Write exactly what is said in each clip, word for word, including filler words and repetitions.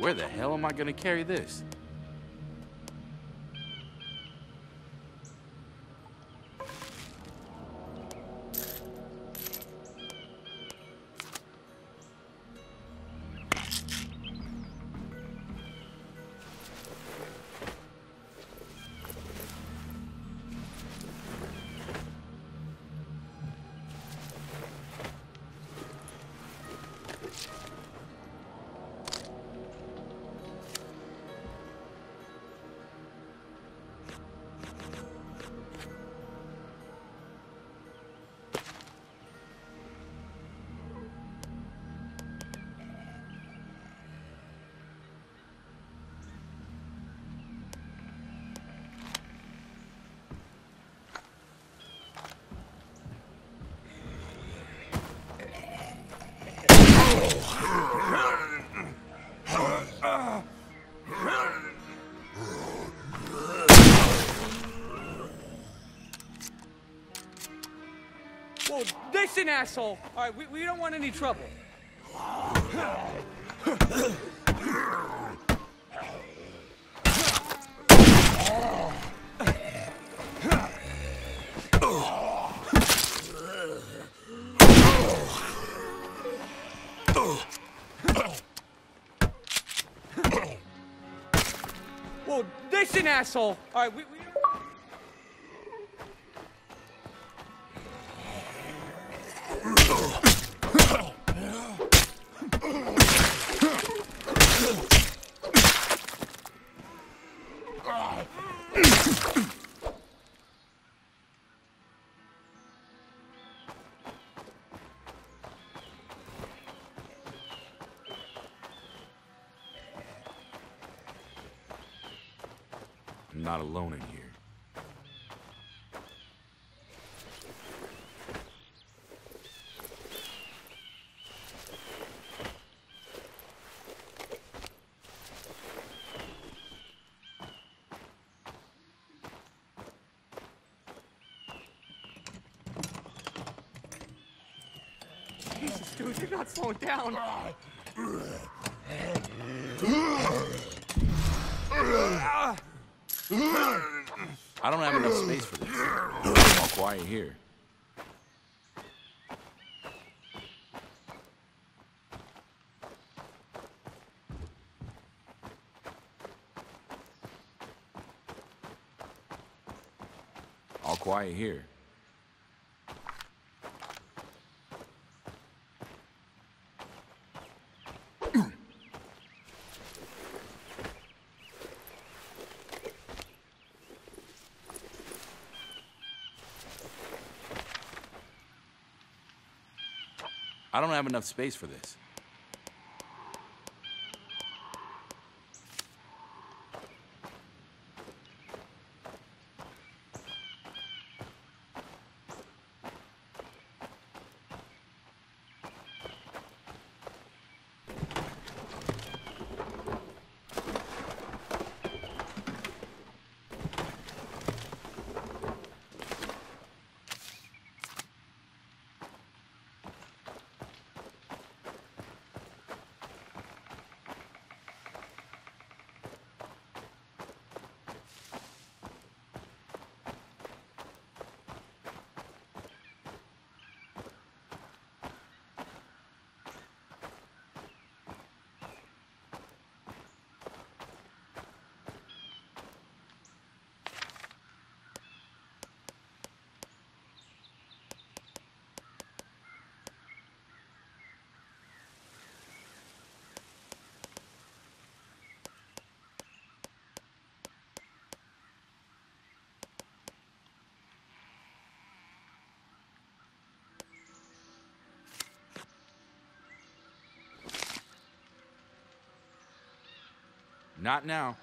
Where the hell am I gonna carry this? Whoa, listen, asshole! All right, we, we don't want any trouble. Whoa, listen, asshole! All right, we... we I'm not alone in here. Jesus, dude, you're not slowing down. I don't have enough space for this. All quiet here. All quiet here. I don't have enough space for this. Not now.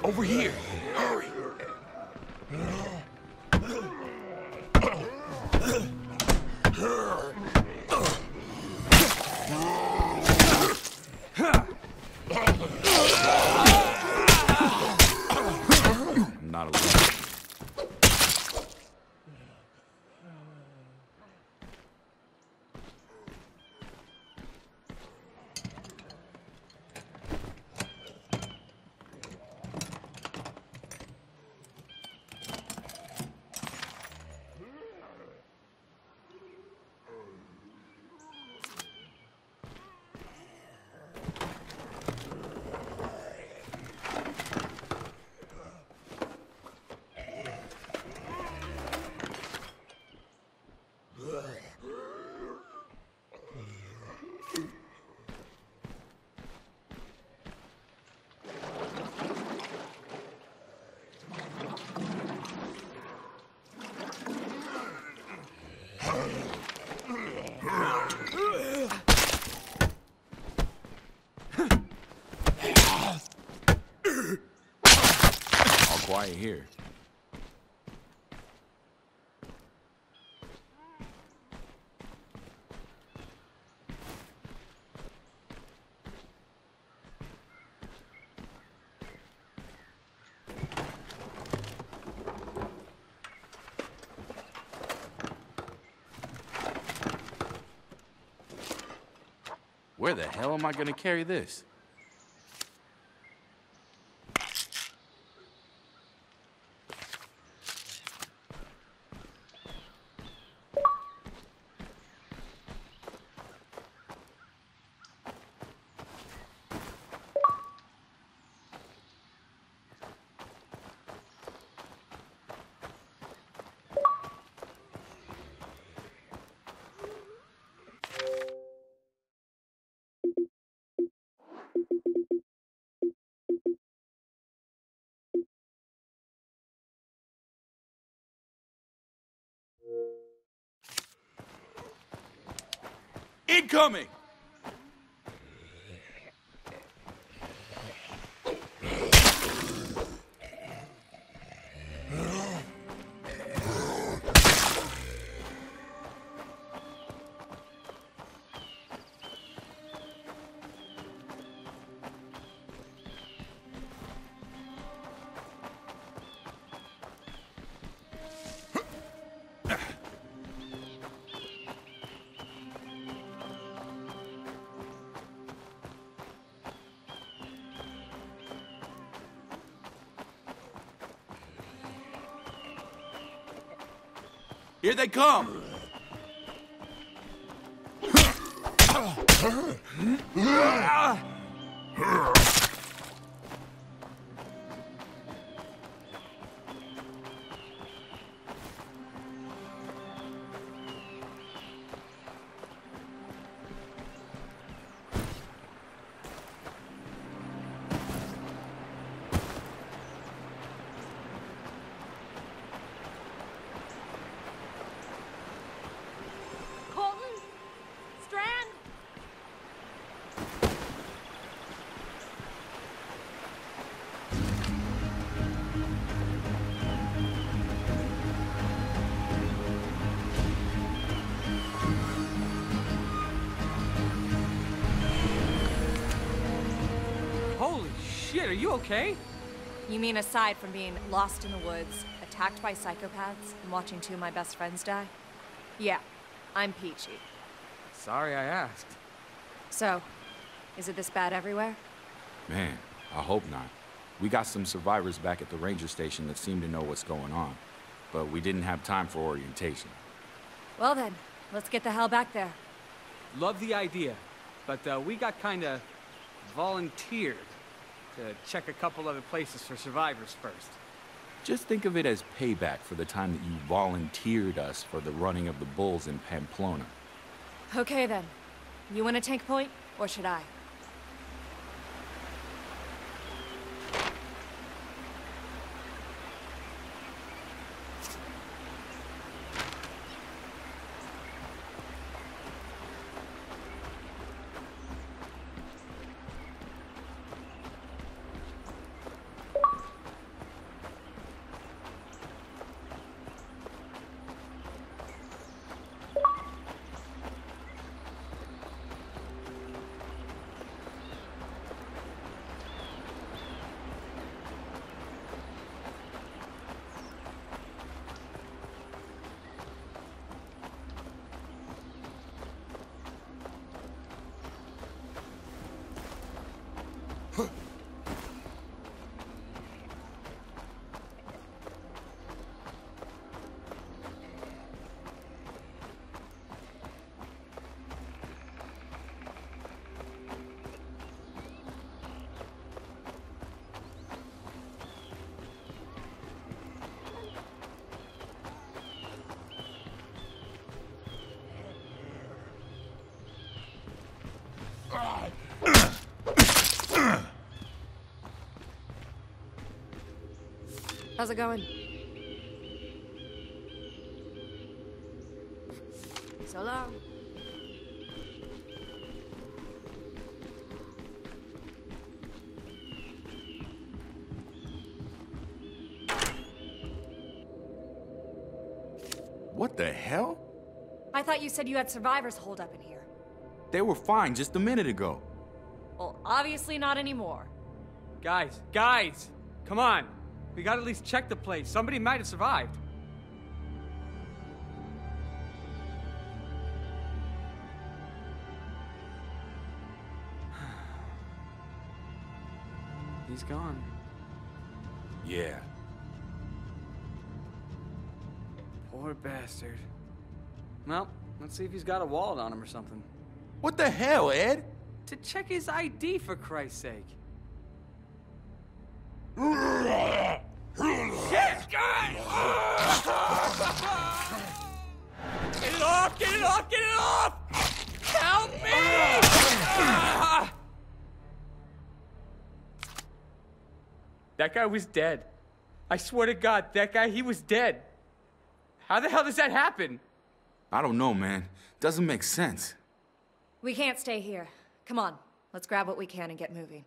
Over here. Hurry. I'm not alone. All quiet here. Where the hell am I gonna carry this? Incoming! Here they come! Shit, are you okay? You mean aside from being lost in the woods, attacked by psychopaths, and watching two of my best friends die? Yeah, I'm peachy. Sorry I asked. So, is it this bad everywhere? Man, I hope not. We got some survivors back at the ranger station that seem to know what's going on, but we didn't have time for orientation. Well then, let's get the hell back there. Love the idea, but uh, we got kinda volunteered to check a couple other places for survivors first. Just think of it as payback for the time that you volunteered us for the running of the bulls in Pamplona. Okay then. You want to take point, or should I? How's it going? So long. What the hell? I thought you said you had survivors holed up in here. They were fine just a minute ago. Well, obviously not anymore. Guys, guys, come on. We gotta at least check the place. Somebody might have survived. He's gone. Yeah. Poor bastard. Well, let's see if he's got a wallet on him or something. What the hell, Ed? To check his I D, for Christ's sake. Shit, guys! Get it off! Get it off! Get it off! Help me! Ah! That guy was dead. I swear to God, that guy, he was dead. How the hell does that happen? I don't know, man. Doesn't make sense. We can't stay here. Come on, let's grab what we can and get moving.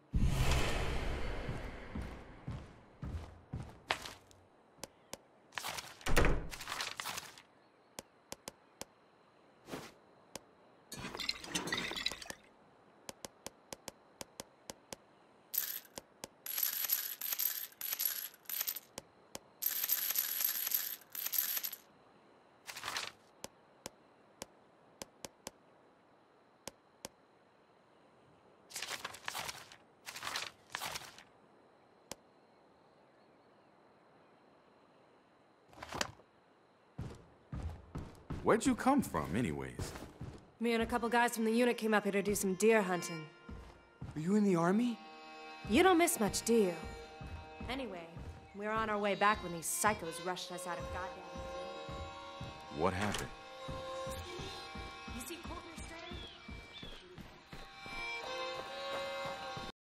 Where'd you come from, anyways? Me and a couple guys from the unit came up here to do some deer hunting. Were you in the army? You don't miss much, do you? Anyway, we were on our way back when these psychos rushed us out of goddamn... What happened?